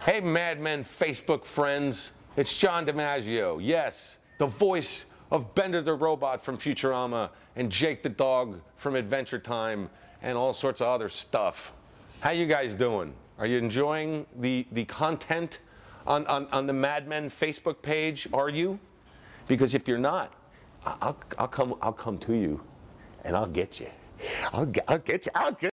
Hey, Madman Facebook friends, it's John DiMaggio. Yes, the voice of Bender the Robot from Futurama and Jake the Dog from Adventure Time and all sorts of other stuff. How you guys doing? Are you enjoying the content on the Madman Facebook page? Are you? Because if you're not, I'll come to you and I'll get you. I'll get